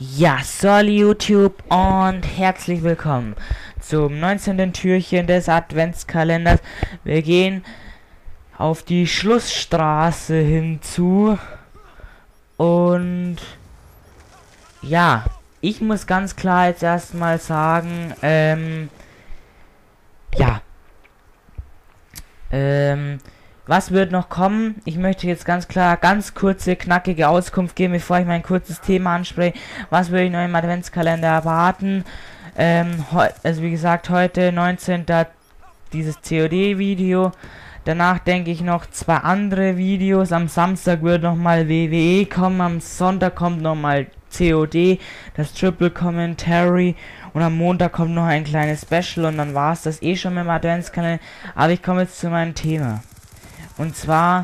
Ja, soll YouTube und herzlich willkommen zum 19. Türchen des Adventskalenders. Wir gehen auf die Schlussstraße hinzu und ja, ich muss ganz klar jetzt erstmal sagen, was wird noch kommen? Ich möchte jetzt ganz klar ganz kurze, knackige Auskunft geben, bevor ich mein kurzes Thema anspreche. Was würde ich noch im Adventskalender erwarten? Also wie gesagt, heute 19. dieses COD-Video. Danach denke ich noch zwei andere Videos. Am Samstag wird nochmal WWE kommen. Am Sonntag kommt nochmal COD, das Triple Commentary. Und am Montag kommt noch ein kleines Special. Und dann war es das eh schon mit dem Adventskalender. Aber ich komme jetzt zu meinem Thema. Und zwar,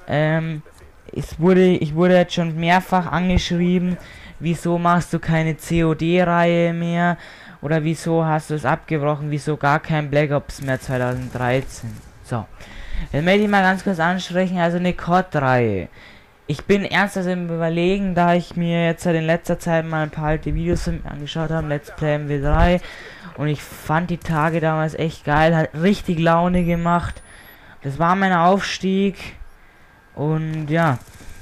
ich wurde jetzt schon mehrfach angeschrieben, wieso machst du keine COD-Reihe mehr? Oder wieso hast du es abgebrochen? Wieso gar kein Black Ops mehr 2013? So, jetzt möchte ich mal ganz kurz ansprechen, also eine COD-Reihe. Ich bin ernsthaft im Überlegen, da ich mir jetzt in letzter Zeit mal ein paar alte Videos angeschaut habe, Let's Play MW3. Und ich fand die Tage damals echt geil, hat richtig Laune gemacht. Das war mein Aufstieg und ja,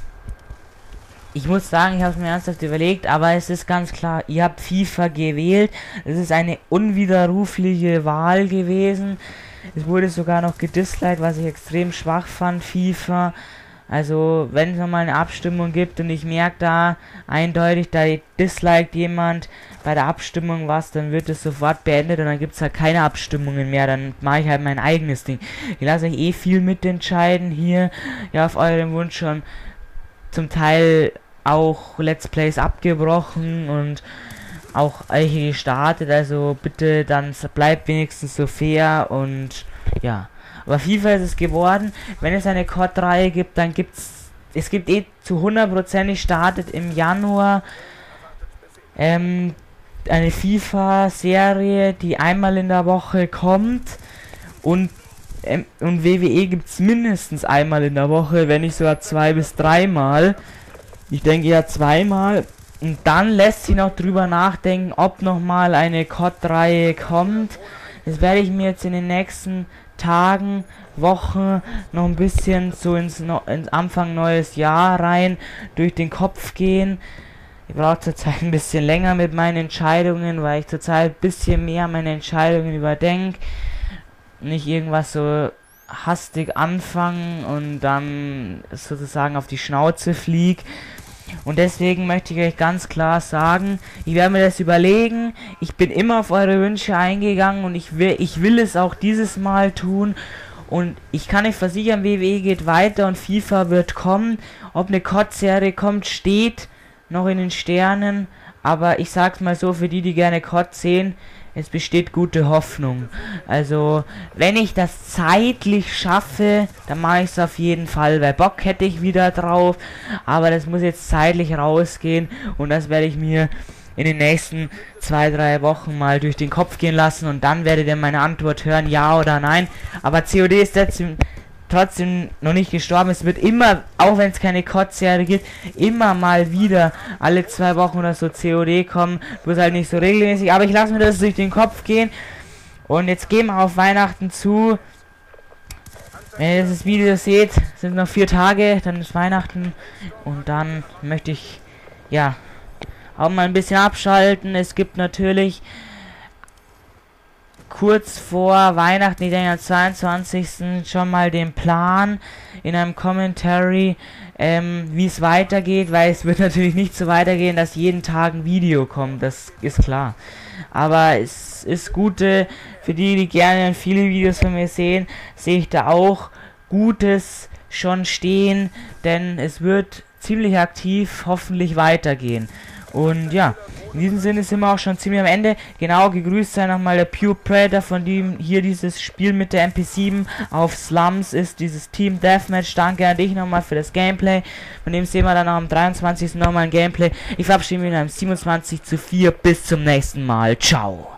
ich muss sagen, ich habe es mir ernsthaft überlegt, aber es ist ganz klar, ihr habt FIFA gewählt, es ist eine unwiderrufliche Wahl gewesen, es wurde sogar noch gedisliked, was ich extrem schwach fand, FIFA. Also, wenn es nochmal eine Abstimmung gibt und ich merke da eindeutig, da disliked jemand bei der Abstimmung was, dann wird es sofort beendet und dann gibt es halt keine Abstimmungen mehr, dann mache ich halt mein eigenes Ding. Ich lasse euch eh viel mitentscheiden hier, ja, auf euren Wunsch schon zum Teil auch Let's Plays abgebrochen und auch welche gestartet, also bitte dann bleibt wenigstens so fair und ja. Aber FIFA ist es geworden. Wenn es eine COD-Reihe gibt, dann es gibt eh zu 100% startet im Januar eine FIFA-Serie, die einmal in der Woche kommt und WWE gibt es mindestens einmal in der Woche, wenn nicht sogar 2 bis 3 Mal. Ich denke ja 2 Mal. Und dann lässt sich noch drüber nachdenken, ob nochmal eine COD-Reihe kommt. Das werde ich mir jetzt in den nächsten Tagen, Wochen noch ein bisschen so ins Anfang neues Jahr rein durch den Kopf gehen. Ich brauche zurzeit ein bisschen länger mit meinen Entscheidungen, weil ich zurzeit ein bisschen mehr meine Entscheidungen überdenke. Nicht irgendwas so hastig anfangen und dann sozusagen auf die Schnauze fliege. Und deswegen möchte ich euch ganz klar sagen, ich werde mir das überlegen, ich bin immer auf eure Wünsche eingegangen und ich will es auch dieses Mal tun und ich kann euch versichern, WWE geht weiter und FIFA wird kommen. Ob eine COD-Serie kommt, steht noch in den Sternen, aber ich sag's mal so, für die, die gerne COD sehen, es besteht gute Hoffnung. Also, wenn ich das zeitlich schaffe, dann mache ich es auf jeden Fall, weil Bock hätte ich wieder drauf, aber das muss jetzt zeitlich rausgehen und das werde ich mir in den nächsten 2-3 Wochen mal durch den Kopf gehen lassen und dann werdet ihr meine Antwort hören, ja oder nein. Aber COD ist jetzt trotzdem noch nicht gestorben. Es wird immer, auch wenn es keine COD-Serie gibt, immer mal wieder alle 2 Wochen oder so COD kommen. Bloß halt nicht so regelmäßig. Aber ich lasse mir das durch den Kopf gehen. Und jetzt gehen wir auf Weihnachten zu. Wenn ihr dieses Video seht, sind noch 4 Tage, dann ist Weihnachten. Und dann möchte ich, ja, auch mal ein bisschen abschalten. Es gibt natürlich kurz vor Weihnachten, ich denke am 22. schon mal den Plan in einem Commentary, wie es weitergeht, weil es wird natürlich nicht so weitergehen, dass jeden Tag ein Video kommt, das ist klar. Aber es ist Gute, für die, die gerne viele Videos von mir sehen, sehe ich da auch Gutes schon stehen, denn es wird ziemlich aktiv hoffentlich weitergehen. Und ja, in diesem Sinne sind wir auch schon ziemlich am Ende. Genau, gegrüßt sei nochmal der Pure Predator, von dem hier dieses Spiel mit der MP7 auf Slums ist, dieses Team Deathmatch. Danke an dich nochmal für das Gameplay. Von dem sehen wir dann auch am 23. nochmal ein Gameplay. Ich verabschiede mich mit einem 27:4. Bis zum nächsten Mal. Ciao.